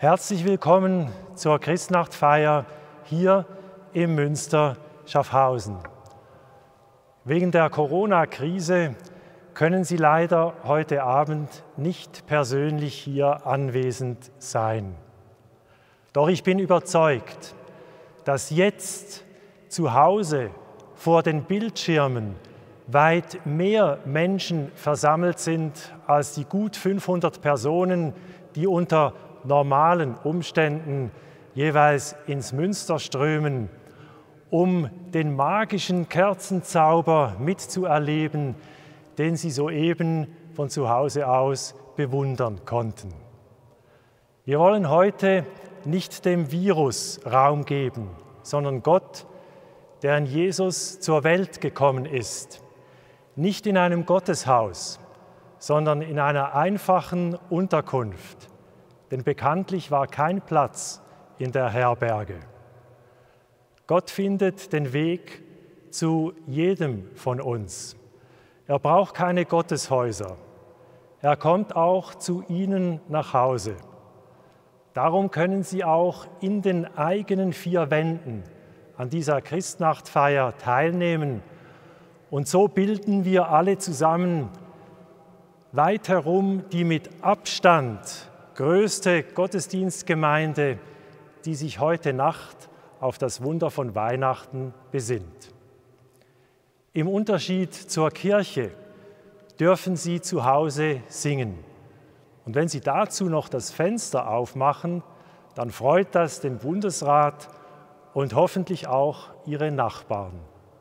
Herzlich willkommen zur Christnachtfeier hier im Münster Schaffhausen. Wegen der Corona-Krise können Sie leider heute Abend nicht persönlich hier anwesend sein. Doch ich bin überzeugt, dass jetzt zu Hause vor den Bildschirmen weit mehr Menschen versammelt sind als die gut 500 Personen, die unter normalen Umständen jeweils ins Münster strömen, um den magischen Kerzenzauber mitzuerleben, den sie soeben von zu Hause aus bewundern konnten. Wir wollen heute nicht dem Virus Raum geben, sondern Gott, der in Jesus zur Welt gekommen ist, nicht in einem Gotteshaus, sondern in einer einfachen Unterkunft, denn bekanntlich war kein Platz in der Herberge. Gott findet den Weg zu jedem von uns. Er braucht keine Gotteshäuser. Er kommt auch zu Ihnen nach Hause. Darum können Sie auch in den eigenen vier Wänden an dieser Christnachtfeier teilnehmen. Und so bilden wir alle zusammen weit herum die mit Abstand größte Gottesdienstgemeinde, die sich heute Nacht auf das Wunder von Weihnachten besinnt. Im Unterschied zur Kirche dürfen Sie zu Hause singen. Und wenn Sie dazu noch das Fenster aufmachen, dann freut das den Bundesrat und hoffentlich auch Ihre Nachbarn.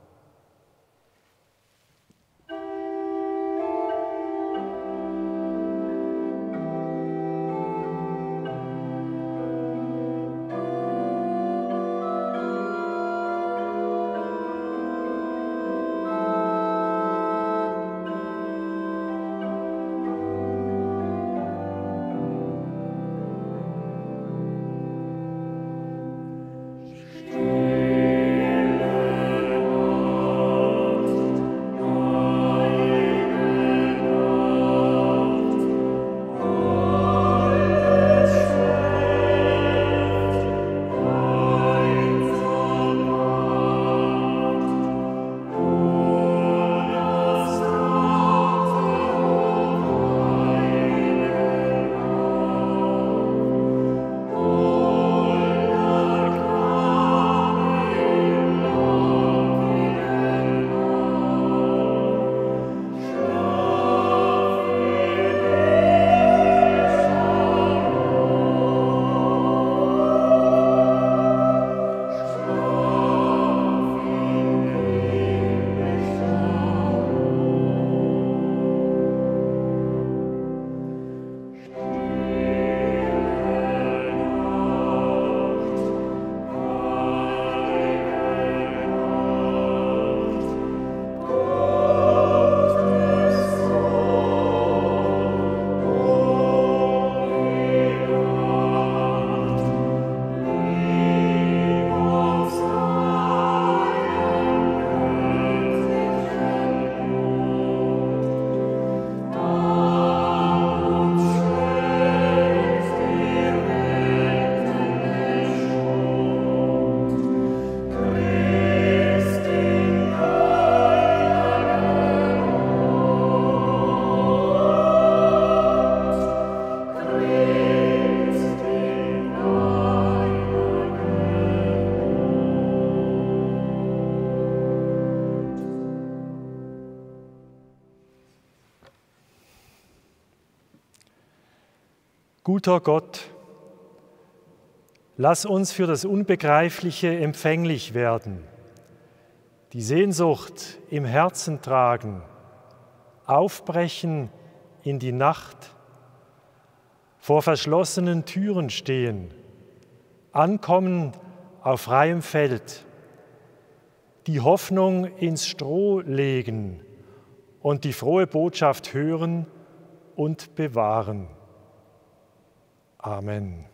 Guter Gott, lass uns für das Unbegreifliche empfänglich werden, die Sehnsucht im Herzen tragen, aufbrechen in die Nacht, vor verschlossenen Türen stehen, ankommen auf freiem Feld, die Hoffnung ins Stroh legen und die frohe Botschaft hören und bewahren. Amen.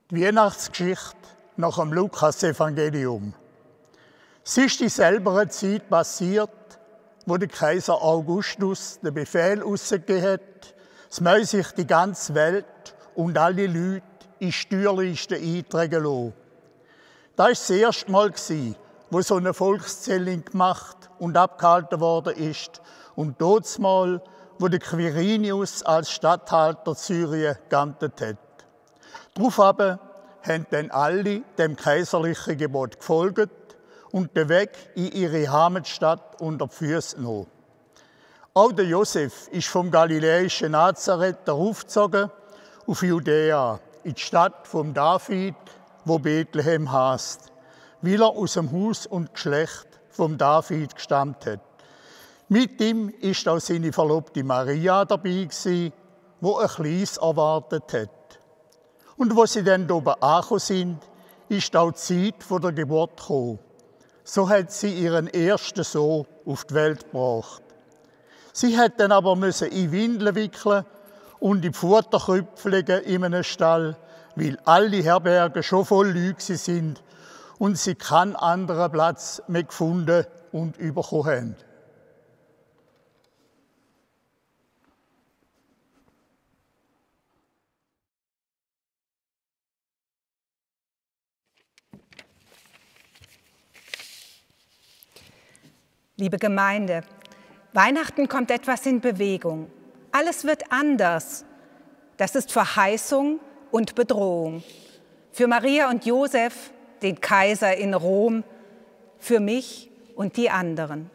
Die Weihnachtsgeschichte nach dem Lukas-Evangelium. Es ist in selber Zeit passiert, wo der Kaiser Augustus den Befehl ausgegeben hat, es möge sich die ganze Welt und alle Leute in Steuerlisten eintragen lassen. Das war das erste Mal, wo so eine Volkszählung gemacht und abgehalten worden ist. Und damals, wo der Quirinius als Statthalter Syrien geamtet hat. Daraufhin haben dann alle dem kaiserlichen Gebot gefolgt und den Weg in ihre Heimatstadt unter die Füße genommen. Auch der Josef ist vom galiläischen Nazareth aufgezogen auf Judäa, in die Stadt von David, wo Bethlehem heisst, weil er aus dem Haus und Geschlecht von David gestammt hat. Mit ihm ist auch seine Verlobte Maria dabei gewesen, wo ein Kleines erwartet hat. Und wo sie dann oben angekommen sind, ist auch die Zeit der Geburt gekommen. So hat sie ihren ersten Sohn auf die Welt gebracht. Sie hat dann aber in Windeln wickeln und in die Futterkrüpfe legen in einem Stall, weil alle Herbergen schon voll Leute sind und sie keinen anderen Platz mehr gefunden und bekommen haben. Liebe Gemeinde, Weihnachten kommt etwas in Bewegung. Alles wird anders. Das ist Verheißung und Bedrohung. Für Maria und Josef, den Kaiser in Rom, für mich und die anderen.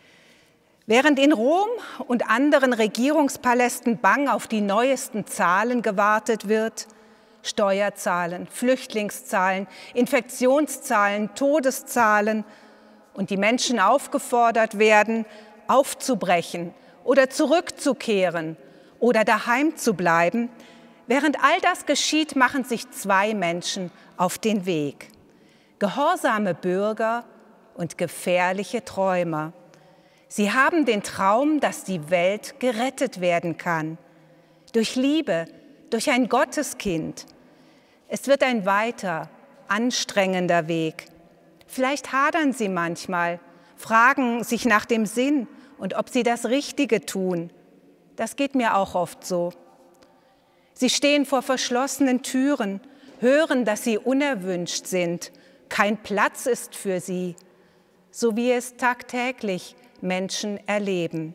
Während in Rom und anderen Regierungspalästen bang auf die neuesten Zahlen gewartet wird, Steuerzahlen, Flüchtlingszahlen, Infektionszahlen, Todeszahlen, und die Menschen aufgefordert werden, aufzubrechen oder zurückzukehren oder daheim zu bleiben. Während all das geschieht, machen sich zwei Menschen auf den Weg. Gehorsame Bürger und gefährliche Träumer. Sie haben den Traum, dass die Welt gerettet werden kann. Durch Liebe, durch ein Gotteskind. Es wird ein weiter, anstrengender Weg. Vielleicht hadern sie manchmal, fragen sich nach dem Sinn und ob sie das Richtige tun. Das geht mir auch oft so. Sie stehen vor verschlossenen Türen, hören, dass sie unerwünscht sind, kein Platz ist für sie, so wie es tagtäglich Menschen erleben.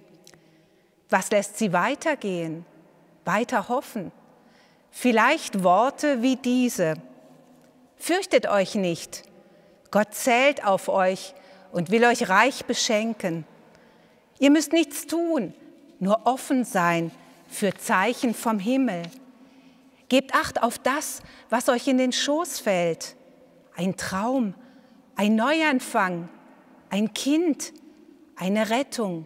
Was lässt sie weitergehen, weiter hoffen? Vielleicht Worte wie diese: Fürchtet euch nicht. Gott zählt auf euch und will euch reich beschenken. Ihr müsst nichts tun, nur offen sein für Zeichen vom Himmel. Gebt Acht auf das, was euch in den Schoß fällt. Ein Traum, ein Neuanfang, ein Kind, eine Rettung.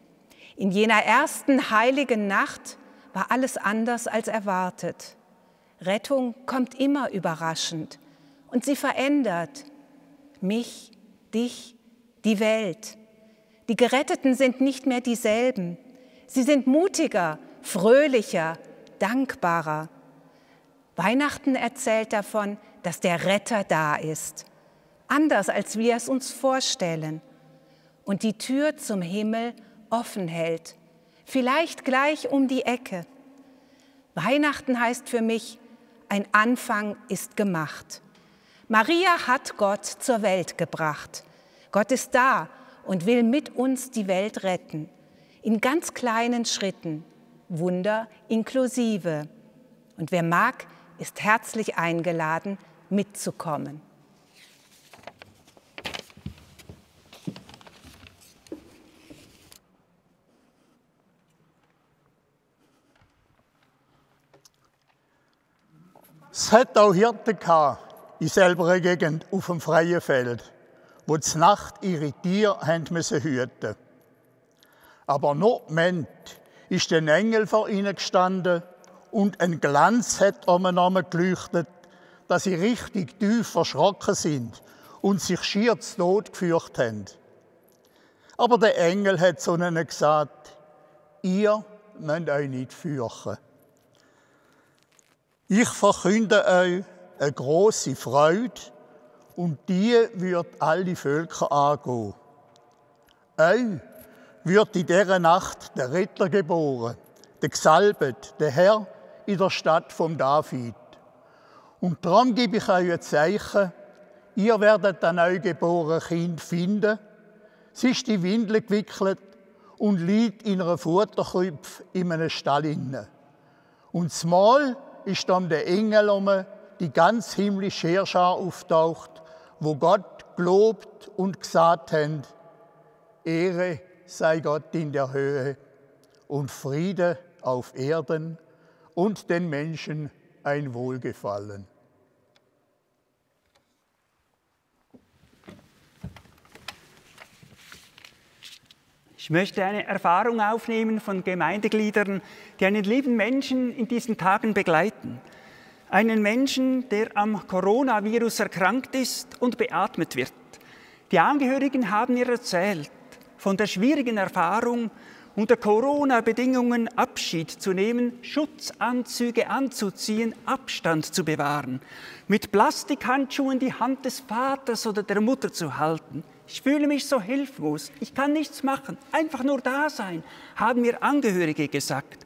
In jener ersten heiligen Nacht war alles anders als erwartet. Rettung kommt immer überraschend und sie verändert mich, dich, die Welt. Die Geretteten sind nicht mehr dieselben. Sie sind mutiger, fröhlicher, dankbarer. Weihnachten erzählt davon, dass der Retter da ist. Anders, als wir es uns vorstellen. Und die Tür zum Himmel offen hält. Vielleicht gleich um die Ecke. Weihnachten heißt für mich, ein Anfang ist gemacht. Maria hat Gott zur Welt gebracht. Gott ist da und will mit uns die Welt retten. In ganz kleinen Schritten, Wunder inklusive. Und wer mag, ist herzlich eingeladen, mitzukommen. Es hat auch Hirten gehabt, in selber Gegend auf dem freien Feld, wo die Nacht ihre Tiere hüten mussten. Aber noch Moment ist ein Engel vor ihnen gestanden und ein Glanz hat um ihn herum geleuchtet, dass sie richtig tief erschrocken sind und sich schier zu Tod gefürchtet haben. Aber der Engel hat zu ihnen gesagt: Ihr müsst euch nicht fürchten. Ich verkünde euch eine grosse Freude und die wird alle Völker angehen. Euch wird in dieser Nacht der Retter geboren, der Gesalbet, der Herr in der Stadt vom David. Und darum gebe ich euch ein Zeichen, ihr werdet ein neugeborenes Kind finden. Sie ist in Windel gewickelt und liegt in einer Futterkrüpfe in einem Stall inne. Und zumal ist dann der Engel die ganz himmlische Heerschar auftaucht, wo Gott gelobt und gesagt hat, Ehre sei Gott in der Höhe und Friede auf Erden und den Menschen ein Wohlgefallen. Ich möchte eine Erfahrung aufnehmen von Gemeindegliedern, die einen lieben Menschen in diesen Tagen begleiten. Einen Menschen, der am Coronavirus erkrankt ist und beatmet wird. Die Angehörigen haben mir erzählt von der schwierigen Erfahrung, unter Corona-Bedingungen Abschied zu nehmen, Schutzanzüge anzuziehen, Abstand zu bewahren, mit Plastikhandschuhen die Hand des Vaters oder der Mutter zu halten. Ich fühle mich so hilflos, ich kann nichts machen, einfach nur da sein, haben mir Angehörige gesagt.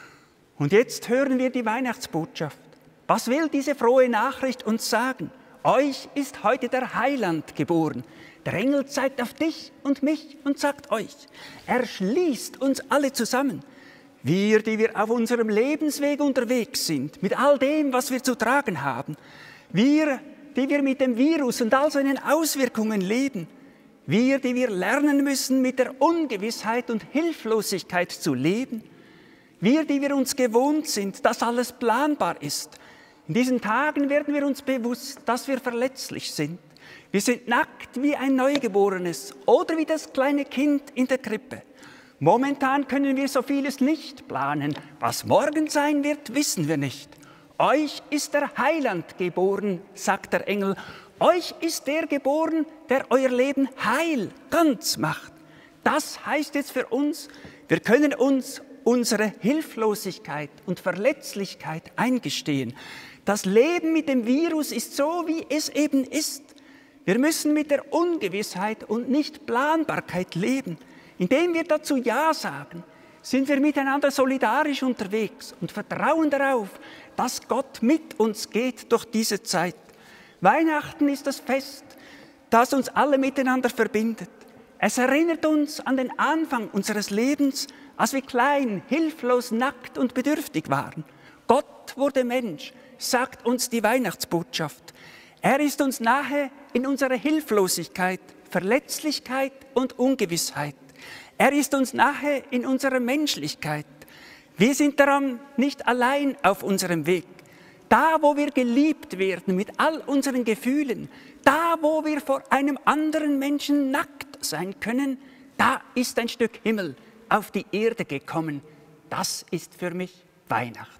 Und jetzt hören wir die Weihnachtsbotschaft. Was will diese frohe Nachricht uns sagen? Euch ist heute der Heiland geboren. Der Engel zeigt auf dich und mich und sagt euch, er schließt uns alle zusammen. Wir, die wir auf unserem Lebensweg unterwegs sind, mit all dem, was wir zu tragen haben. Wir, die wir mit dem Virus und all seinen Auswirkungen leben. Wir, die wir lernen müssen, mit der Ungewissheit und Hilflosigkeit zu leben. Wir, die wir uns gewohnt sind, dass alles planbar ist. In diesen Tagen werden wir uns bewusst, dass wir verletzlich sind. Wir sind nackt wie ein Neugeborenes oder wie das kleine Kind in der Krippe. Momentan können wir so vieles nicht planen. Was morgen sein wird, wissen wir nicht. Euch ist der Heiland geboren, sagt der Engel. Euch ist der geboren, der euer Leben heil, ganz macht. Das heißt jetzt für uns, wir können uns unsere Hilflosigkeit und Verletzlichkeit eingestehen. Das Leben mit dem Virus ist so, wie es eben ist. Wir müssen mit der Ungewissheit und Nicht-Planbarkeit leben. Indem wir dazu Ja sagen, sind wir miteinander solidarisch unterwegs und vertrauen darauf, dass Gott mit uns geht durch diese Zeit. Weihnachten ist das Fest, das uns alle miteinander verbindet. Es erinnert uns an den Anfang unseres Lebens, als wir klein, hilflos, nackt und bedürftig waren. Gott wurde Mensch, sagt uns die Weihnachtsbotschaft. Er ist uns nahe in unserer Hilflosigkeit, Verletzlichkeit und Ungewissheit. Er ist uns nahe in unserer Menschlichkeit. Wir sind daran nicht allein auf unserem Weg. Da, wo wir geliebt werden mit all unseren Gefühlen, da, wo wir vor einem anderen Menschen nackt sein können, da ist ein Stück Himmel auf die Erde gekommen. Das ist für mich Weihnachten.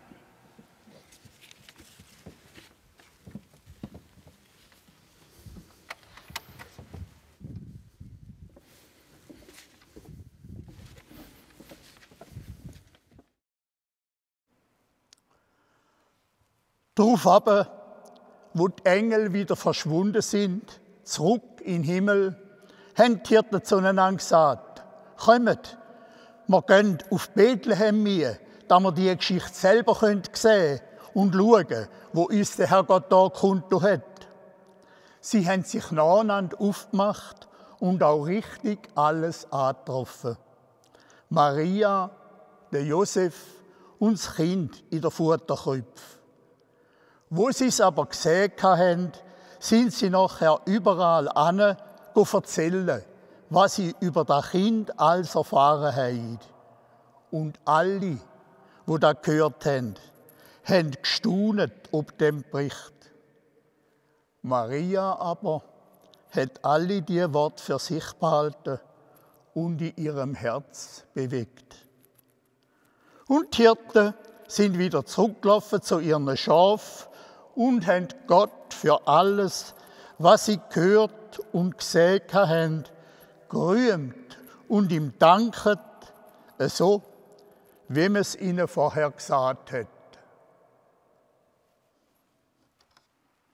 Darauf aber, wo die Engel wieder verschwunden sind, zurück in den Himmel, haben die Hirten zueinander gesagt, kommt, wir gehen auf Bethlehem mit, damit wir die Geschichte selber sehen können und schauen, wo uns der Herrgott da kundtun hat. Sie haben sich nacheinander aufgemacht und auch richtig alles angetroffen. Maria, der Josef und das Kind in der Futterkrüpfe. Wo sie es aber gesehen haben, sind sie nachher überall an erzählen, was sie über das Kind alles erfahren haben. Und alle, die das gehört haben gestaunet ob dem Bericht. Maria aber hat alle diese Worte für sich behalten und in ihrem Herz bewegt. Und die Hirten sind wieder zurückgelaufen zu ihren Schafen und haben Gott für alles, was sie gehört und gesehen haben, gerühmt und ihm danket, so wie man es ihnen vorher gesagt hat.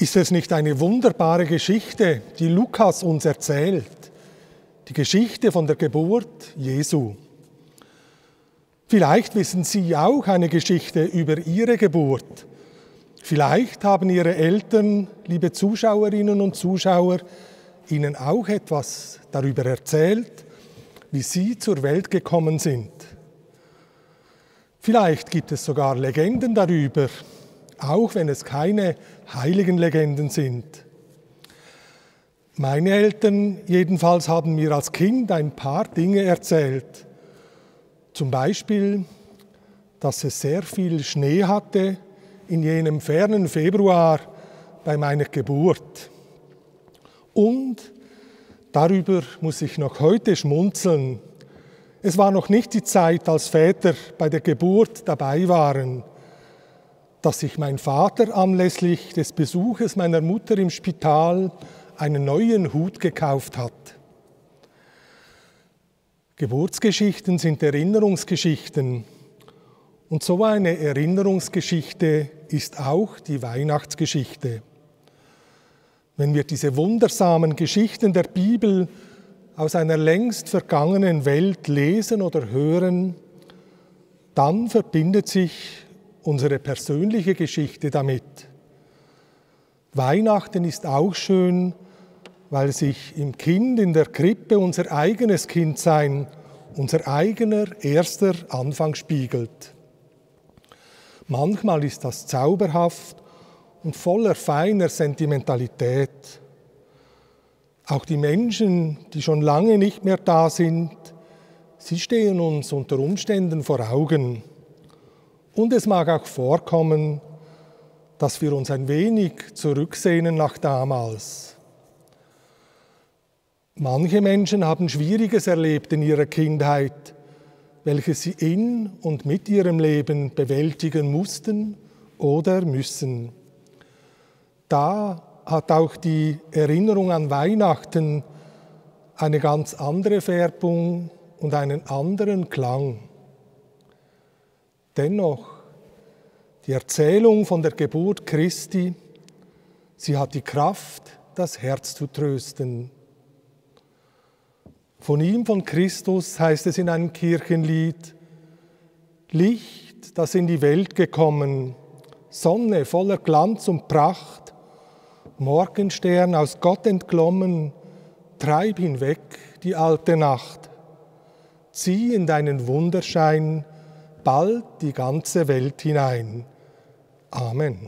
Ist es nicht eine wunderbare Geschichte, die Lukas uns erzählt? Die Geschichte von der Geburt Jesu. Vielleicht wissen Sie auch eine Geschichte über Ihre Geburt. Vielleicht haben Ihre Eltern, liebe Zuschauerinnen und Zuschauer, Ihnen auch etwas darüber erzählt, wie Sie zur Welt gekommen sind. Vielleicht gibt es sogar Legenden darüber, auch wenn es keine heiligen Legenden sind. Meine Eltern jedenfalls haben mir als Kind ein paar Dinge erzählt. Zum Beispiel, dass es sehr viel Schnee hatte in jenem fernen Februar bei meiner Geburt. Und darüber muss ich noch heute schmunzeln. Es war noch nicht die Zeit, als Väter bei der Geburt dabei waren, dass sich mein Vater anlässlich des Besuches meiner Mutter im Spital einen neuen Hut gekauft hat. Geburtsgeschichten sind Erinnerungsgeschichten. Und so eine Erinnerungsgeschichte ist auch die Weihnachtsgeschichte. Wenn wir diese wundersamen Geschichten der Bibel aus einer längst vergangenen Welt lesen oder hören, dann verbindet sich unsere persönliche Geschichte damit. Weihnachten ist auch schön, weil sich im Kind in der Krippe unser eigenes Kindsein, unser eigener erster Anfang spiegelt. Manchmal ist das zauberhaft und voller feiner Sentimentalität. Auch die Menschen, die schon lange nicht mehr da sind, sie stehen uns unter Umständen vor Augen. Und es mag auch vorkommen, dass wir uns ein wenig zurücksehnen nach damals. Manche Menschen haben Schwieriges erlebt in ihrer Kindheit, welches sie in und mit ihrem Leben bewältigen mussten oder müssen. Da hat auch die Erinnerung an Weihnachten eine ganz andere Färbung und einen anderen Klang. Dennoch, die Erzählung von der Geburt Christi, sie hat die Kraft, das Herz zu trösten. Von ihm, von Christus, heißt es in einem Kirchenlied: Licht, das in die Welt gekommen, Sonne voller Glanz und Pracht, Morgenstern aus Gott entglommen, treib hinweg die alte Nacht. Zieh in deinen Wunderschein bald die ganze Welt hinein. Amen.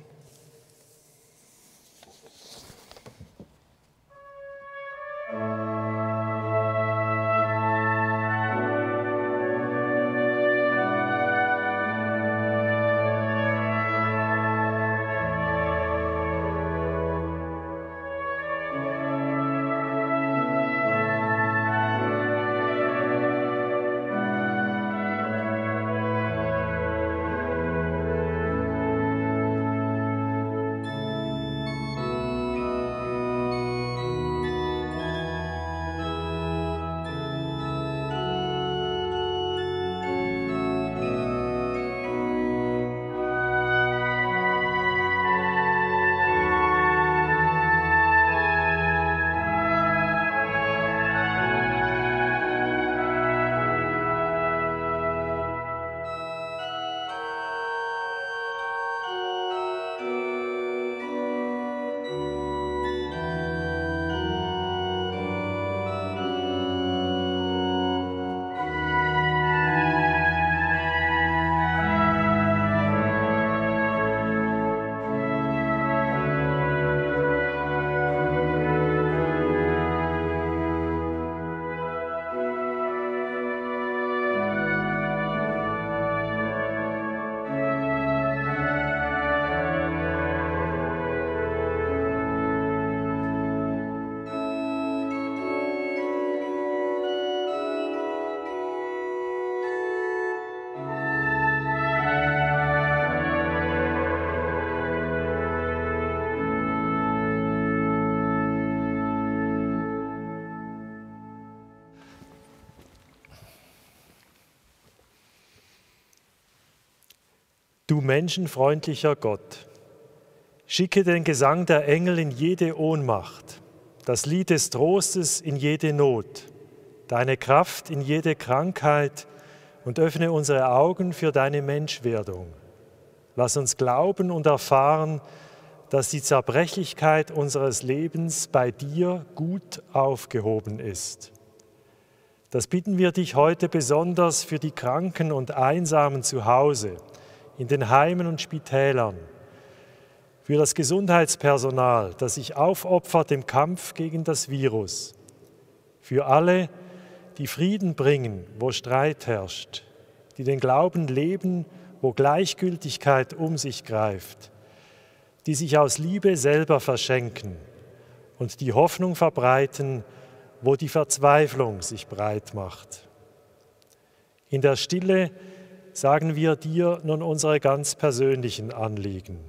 Du menschenfreundlicher Gott, Schicke den Gesang der Engel in jede Ohnmacht, das Lied des Trostes in jede Not, deine Kraft in jede Krankheit und öffne unsere Augen für deine Menschwerdung. Lass uns glauben und erfahren, dass die Zerbrechlichkeit unseres Lebens bei dir gut aufgehoben ist. Das bitten wir dich heute besonders für die Kranken und Einsamen zu Hause, in den Heimen und Spitälern, für das Gesundheitspersonal, das sich aufopfert im Kampf gegen das Virus, für alle, die Frieden bringen, wo Streit herrscht, die den Glauben leben, wo Gleichgültigkeit um sich greift, die sich aus Liebe selber verschenken und die Hoffnung verbreiten, wo die Verzweiflung sich breit macht. In der Stille sagen wir dir nun unsere ganz persönlichen Anliegen.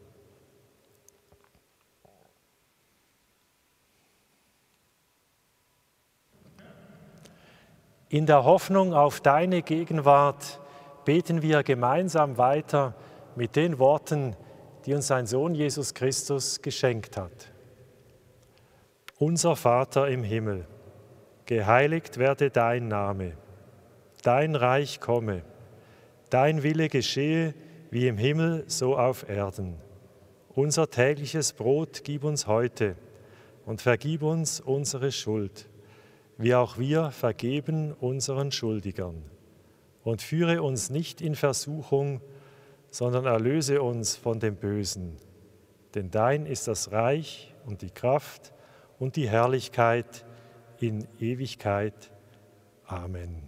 In der Hoffnung auf deine Gegenwart beten wir gemeinsam weiter mit den Worten, die uns sein Sohn Jesus Christus geschenkt hat. Unser Vater im Himmel, geheiligt werde dein Name, dein Reich komme, dein Wille geschehe, wie im Himmel, so auf Erden. Unser tägliches Brot gib uns heute und vergib uns unsere Schuld, wie auch wir vergeben unseren Schuldigern. Und führe uns nicht in Versuchung, sondern erlöse uns von dem Bösen. Denn dein ist das Reich und die Kraft und die Herrlichkeit in Ewigkeit. Amen.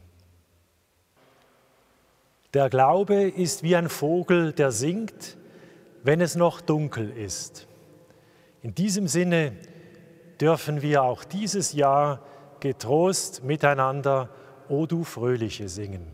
Der Glaube ist wie ein Vogel, der singt, wenn es noch dunkel ist. In diesem Sinne dürfen wir auch dieses Jahr getrost miteinander O du Fröhliche singen.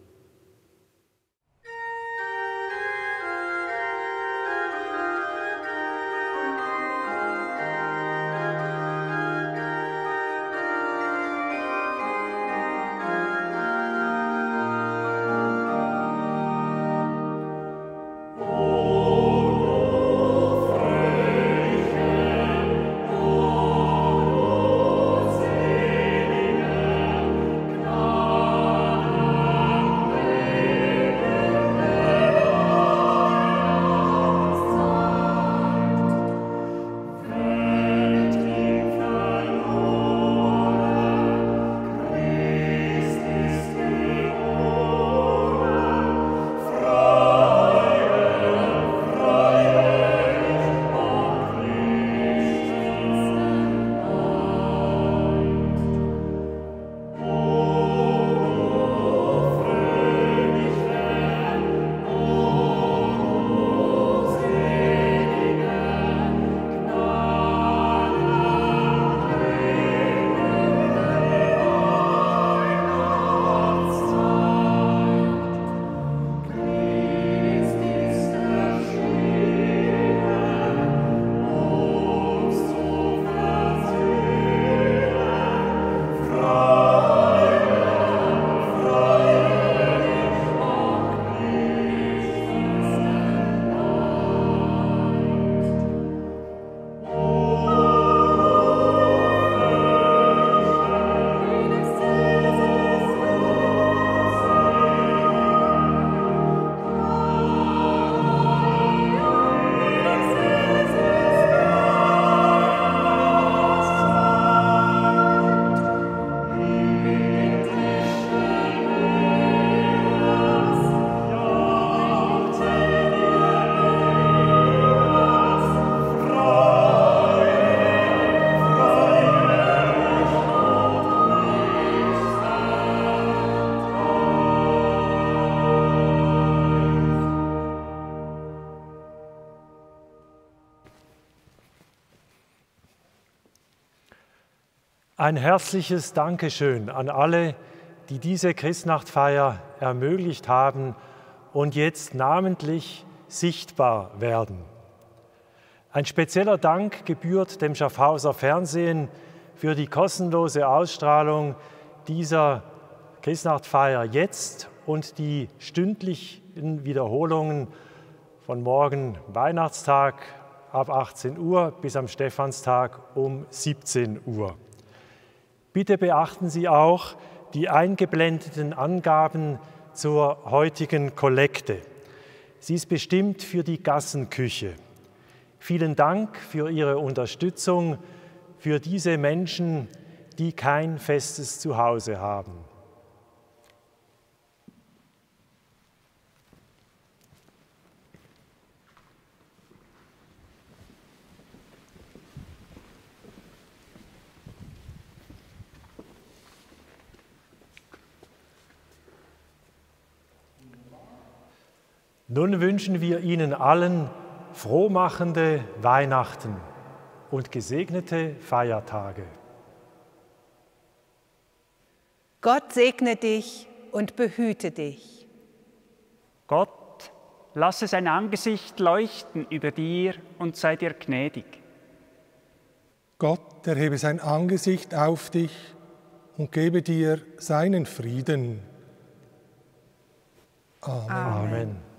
Ein herzliches Dankeschön an alle, die diese Christnachtfeier ermöglicht haben und jetzt namentlich sichtbar werden. Ein spezieller Dank gebührt dem Schaffhauser Fernsehen für die kostenlose Ausstrahlung dieser Christnachtfeier jetzt und die stündlichen Wiederholungen von morgen Weihnachtstag, ab 18 Uhr bis am Stephanstag um 17 Uhr. Bitte beachten Sie auch die eingeblendeten Angaben zur heutigen Kollekte. Sie ist bestimmt für die Gassenküche. Vielen Dank für Ihre Unterstützung für diese Menschen, die kein festes Zuhause haben. Nun wünschen wir Ihnen allen frohmachende Weihnachten und gesegnete Feiertage. Gott segne dich und behüte dich. Gott, lasse sein Angesicht leuchten über dir und sei dir gnädig. Gott erhebe sein Angesicht auf dich und gebe dir seinen Frieden. Amen. Amen.